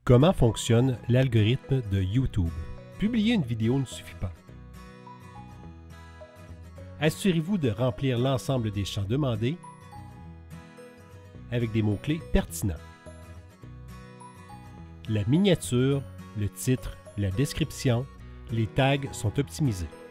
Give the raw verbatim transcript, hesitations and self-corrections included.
Comment fonctionne l'algorithme de YouTube? Publier une vidéo ne suffit pas. Assurez-vous de remplir l'ensemble des champs demandés avec des mots-clés pertinents. La miniature, le titre, la description, les tags sont optimisés.